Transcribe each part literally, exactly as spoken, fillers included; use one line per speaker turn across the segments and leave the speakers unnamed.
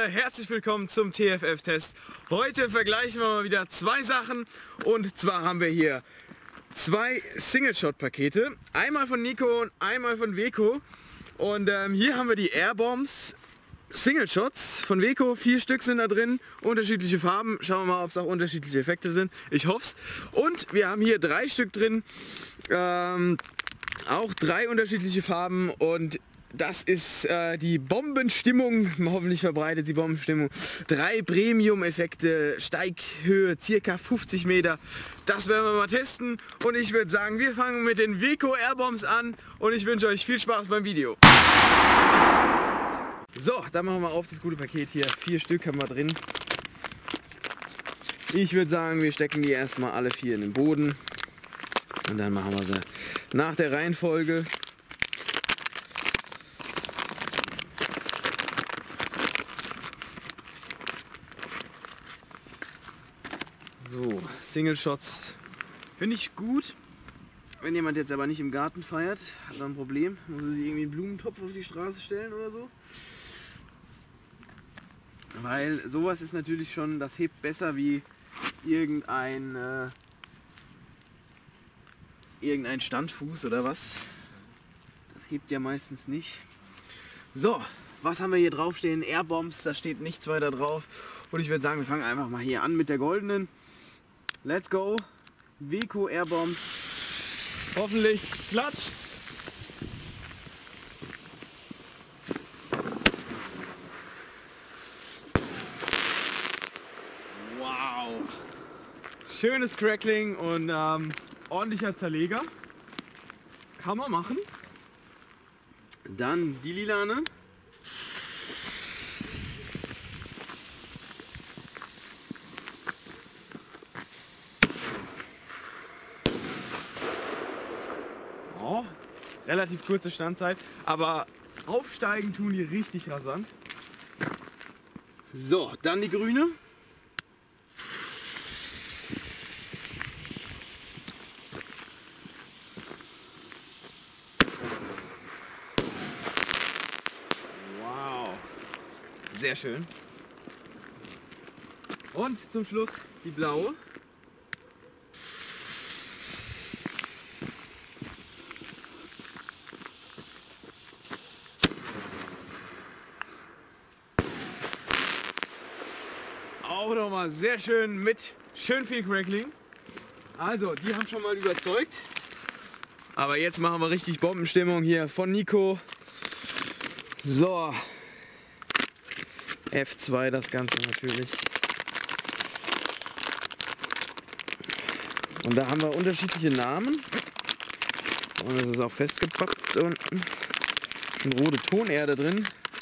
herzlich willkommen zum T F F-Test. Heute vergleichen wir mal wieder zwei Sachen und zwar haben wir hier zwei Single-Shot-Pakete. Einmal von Nico und einmal von Weco. Und ähm, hier haben wir die Airbombs Single-Shots von Weco. Vier Stück sind da drin, unterschiedliche Farben. Schauen wir mal, ob es auch unterschiedliche Effekte sind. Ich hoffe es. Und wir haben hier drei Stück drin. Ähm, auch drei unterschiedliche Farben und das ist äh, die Bombenstimmung, hoffentlich verbreitet die Bombenstimmung. Drei Premium-Effekte, Steighöhe circa fünfzig Meter. Das werden wir mal testen und ich würde sagen, wir fangen mit den Weco Airbombs an und ich wünsche euch viel Spaß beim Video. So, dann machen wir auf das gute Paket hier. Vier Stück haben wir drin. Ich würde sagen, wir stecken die erstmal alle vier in den Boden und dann machen wir sie nach der Reihenfolge. So, Single Shots finde ich gut. Wenn jemand jetzt aber nicht im Garten feiert, hat er ein Problem. Muss er sich irgendwie einen Blumentopf auf die Straße stellen oder so. Weil sowas ist natürlich schon, das hebt besser wie irgendein, äh, irgendein Standfuß oder was. Das hebt ja meistens nicht. So, was haben wir hier drauf stehen? Airbombs, da steht nichts weiter drauf. Und ich würde sagen, wir fangen einfach mal hier an mit der goldenen. Let's go! Weco Airbombs. Hoffentlich klatscht. Wow! Schönes Crackling und ähm, ordentlicher Zerleger. Kann man machen. Dann die lilane. Oh, relativ kurze Standzeit, aber aufsteigen tun die richtig rasant. So, dann die grüne. Wow, sehr schön. Und zum Schluss die blaue. Auch nochmal sehr schön mit schön viel Crackling. Also, die haben schon mal überzeugt. Aber jetzt machen wir richtig Bombenstimmung hier von Nico. So. F zwei das Ganze natürlich. Und da haben wir unterschiedliche Namen. Und das ist auch festgepappt unten. Schon rote Tonerde drin.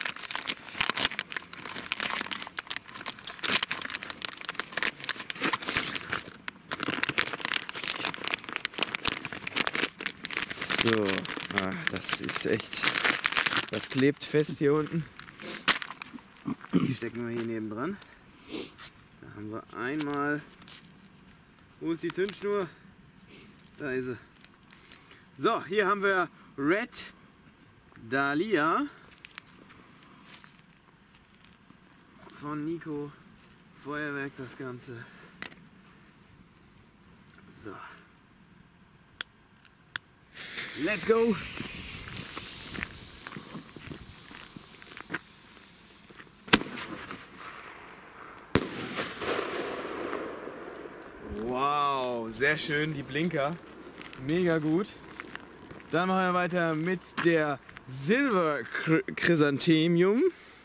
So, ah, das ist echt, das klebt fest hier unten. Die stecken wir hier neben dran. Da haben wir einmal, wo ist die Zündschnur? Da ist sie. So, hier haben wir Red Dahlia von Nico. Feuerwerk das Ganze. So. Let's go! Wow, sehr schön, die Blinker. Mega gut. Dann machen wir weiter mit der Silver Chrysanthemum.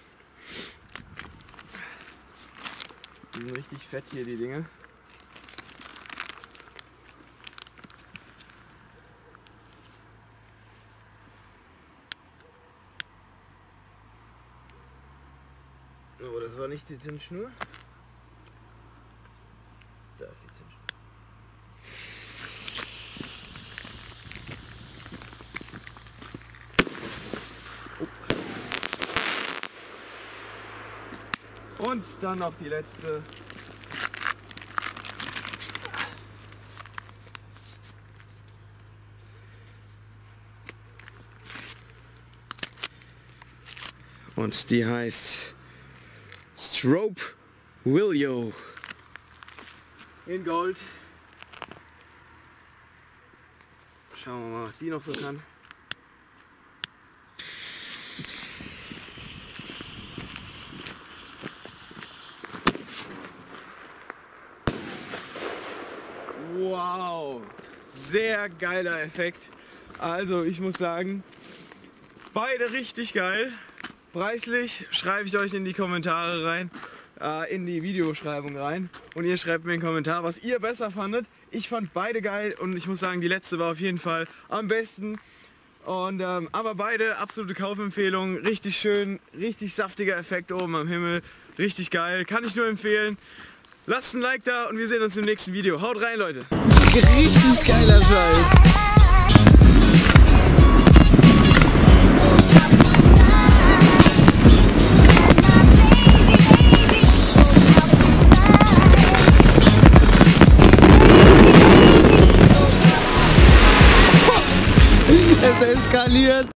Die sind richtig fett hier, die Dinge. Oh, das war nicht die Zündschnur. Da ist die Zündschnur. Oh. Und dann noch die letzte. Und die heißt Strobe Willio in Gold. Schauen wir mal, was die noch so kann. Wow, sehr geiler Effekt. Also ich muss sagen, beide richtig geil. Preislich schreibe ich euch in die Kommentare rein, äh, in die Videobeschreibung rein. Und ihr schreibt mir einen Kommentar, was ihr besser fandet. Ich fand beide geil und ich muss sagen, die letzte war auf jeden Fall am besten. Und, ähm, aber beide absolute Kaufempfehlungen. Richtig schön, richtig saftiger Effekt oben am Himmel. Richtig geil, kann ich nur empfehlen. Lasst ein Like da und wir sehen uns im nächsten Video. Haut rein, Leute!
Richtig geiler Scheiß! Es eskaliert!